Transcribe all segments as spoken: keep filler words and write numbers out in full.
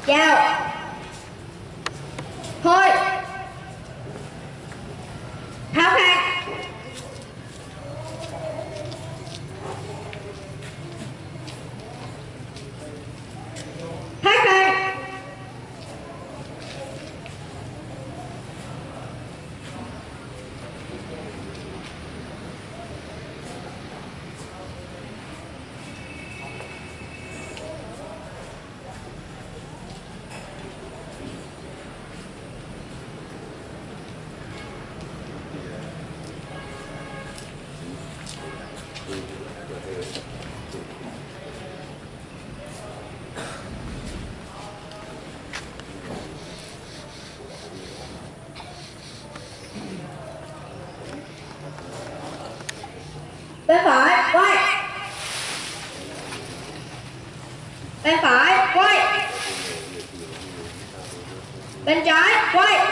Chào. Thôi. Tháo khăn. Thái khăn. Bên phải quay. Bên phải quay. Bên trái quay.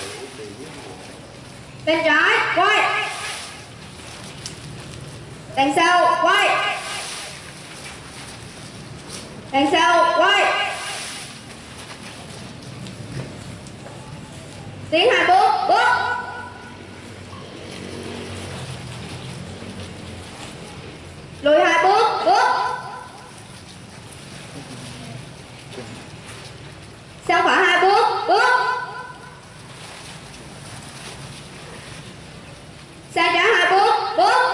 Bên trái quay. Đằng sau quay. Đằng sau quay. Tiến hai bước, bước. Lùi hai bước, bước. Sang phải hai bước, bước. Sang trái hai bước, bước.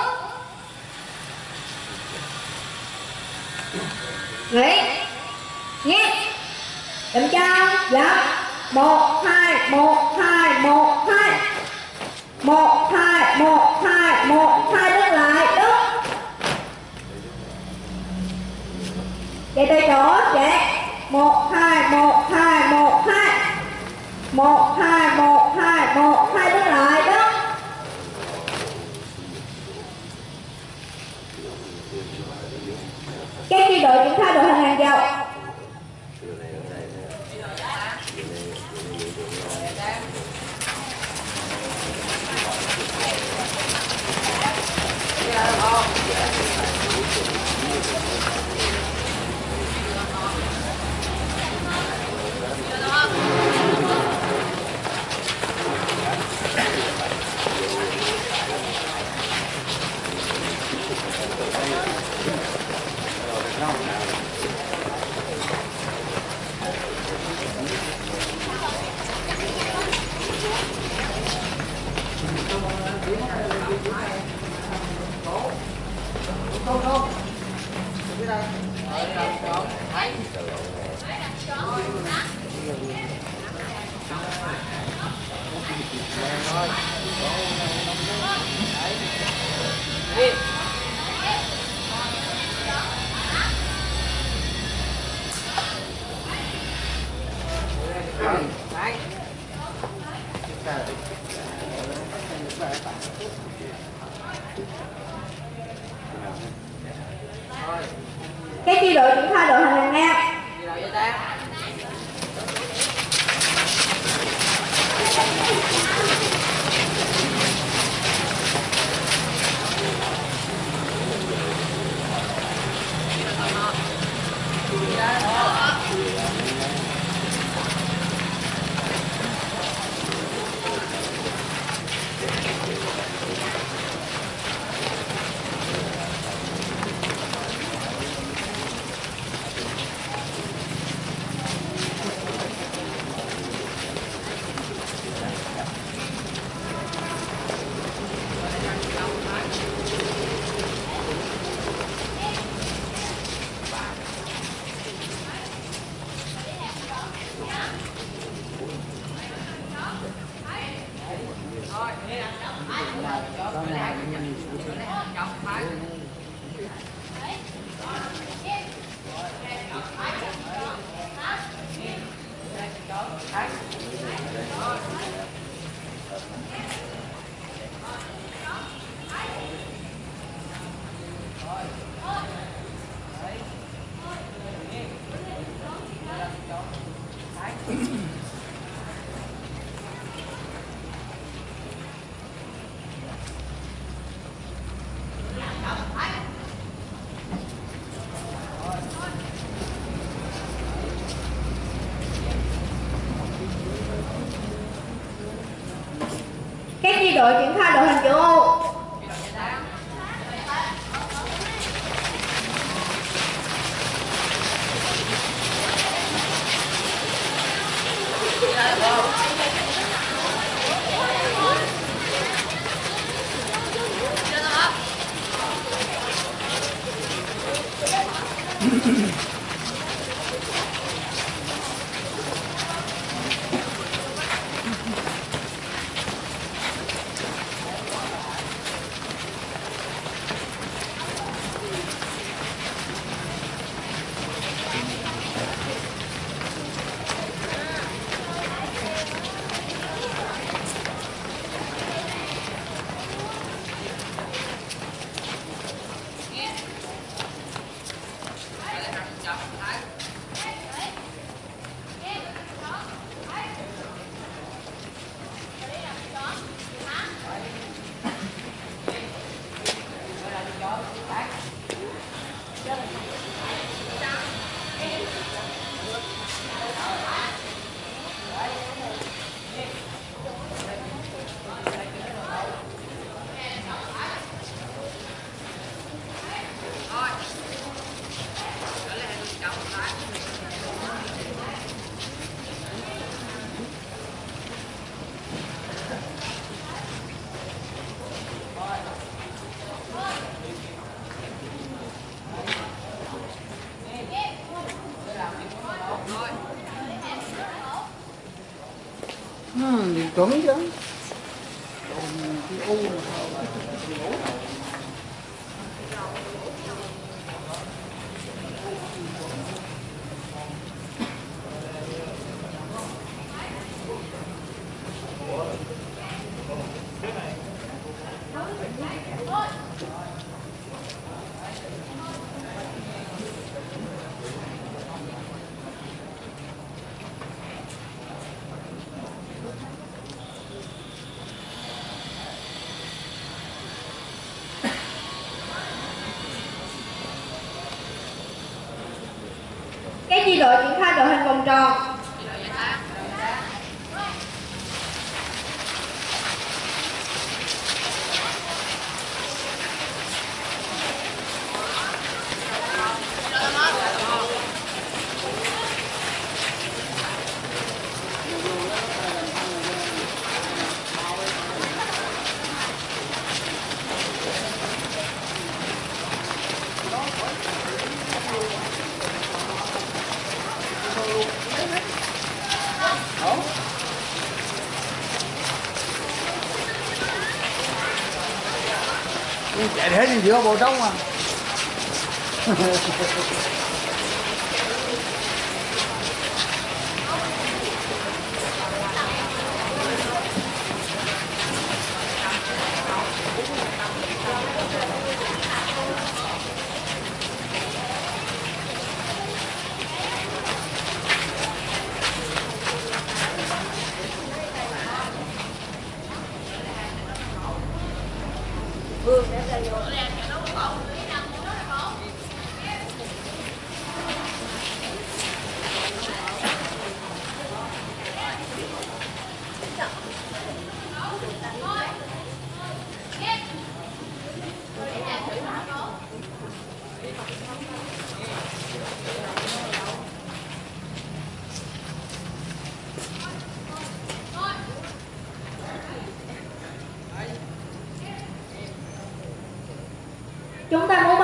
Nghỉ. Nhét. Chậm chân, dập. Một, hai, một, hai, một, hai. Một, hai, một, hai, một, hai, đứng lại, đứng. Chạy tới chỗ, chạy. Một, hai, một, hai, một, hai. Một, hai, một, hai, một, hai, đứng lại, đứng. Các chi đội triển khai đội hình hàng dọc. Không không. Cái đây. Đi. Các chi đội triển khai đội hình hàng ngang. đội triển khai đội hình chữ U. Ừ, thì chuẩn chứ. Còn cái U mà Các chi đội triển khai đội hình vòng tròn. chạy hết trên giữa bộ trống mà. Chúng ta muốn